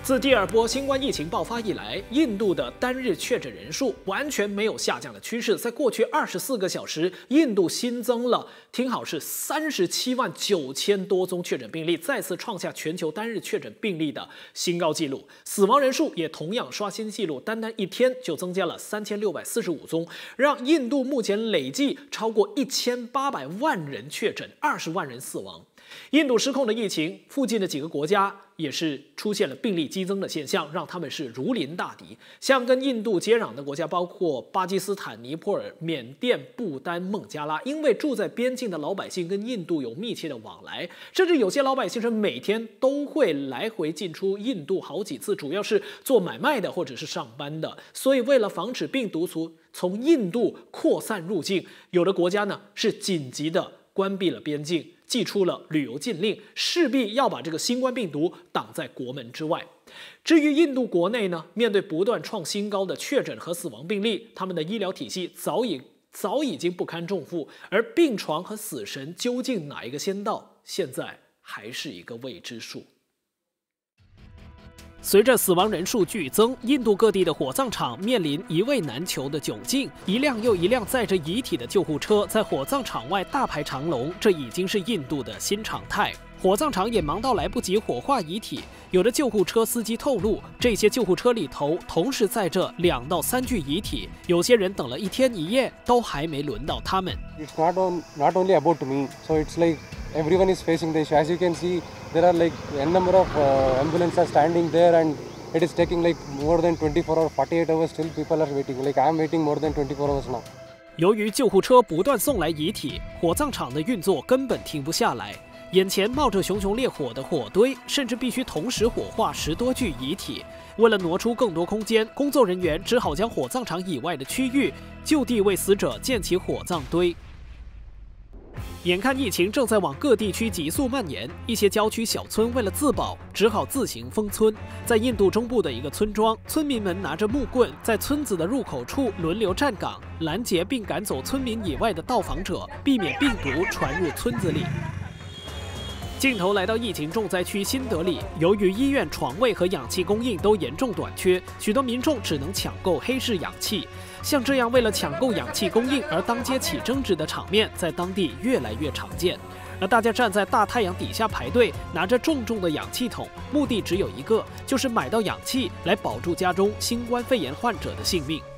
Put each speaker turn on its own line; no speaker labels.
自第二波新冠疫情爆发以来，印度的单日确诊人数完全没有下降的趋势。在过去24个小时，印度新增了，听好是37万9千多宗确诊病例，再次创下全球单日确诊病例的新高纪录。死亡人数也同样刷新纪录，单一天就增加了3645宗，让印度目前累计超过1800万人确诊，20万人死亡。印度失控的疫情，附近的几个国家也是出现了病例激增的现象，让他们是如临大敌。像跟印度接壤的国家，包括巴基斯坦、尼泊尔、缅甸、不丹、孟加拉，因为住在边境的老百姓跟印度有密切的往来，甚至有些老百姓是每天都会来回进出印度好几次，主要是做买卖的或者是上班的。所以为了防止病毒从印度扩散入境，有的国家呢是紧急的关闭了边境，祭出了旅游禁令，势必要把这个新冠病毒挡在国门之外。至于印度国内呢，面对不断创新高的确诊和死亡病例，他们的医疗体系早已经不堪重负，而病床和死神究竟哪一个先到，现在还是一个未知数。随着死亡人数剧增，印度各地的火葬场面临一位难求的窘境，一辆又一辆载着遗体的救护车在火葬场外大排长龙，这已经是印度的新常态。火葬场也忙到来不及火化遗体，有的救护车司机透露，这些救护车里头同时载着2到3具遗体，有些人等了1天1夜都还没轮到他们。
It's not only about me, so it's like everyone is facing the issue. As you can see, there are like n number of ambulances standing there, and it is taking like more than 24 or 48 hours. Still, people are waiting. Like I am waiting more than 24 hours now.
由于救护车不断送来遗体，火葬场的运作根本停不下来。眼前冒着熊熊烈火的火堆，甚至必须同时火化10多具遗体。为了挪出更多空间，工作人员只好将火葬场以外的区域就地为死者建起火葬堆。眼看疫情正在往各地区急速蔓延，一些郊区小村为了自保，只好自行封村。在印度中部的一个村庄，村民们拿着木棍，在村子的入口处轮流站岗，拦截并赶走村民以外的到访者，避免病毒传入村子里。镜头来到疫情重灾区新德里，由于医院床位和氧气供应都严重短缺，许多民众只能抢购黑市氧气。像这样为了抢购氧气供应而当街起争执的场面，在当地越来越常见。而大家站在大太阳底下排队，拿着重重的氧气筒，目的只有一个，就是买到氧气来保住家中新冠肺炎患者的性命。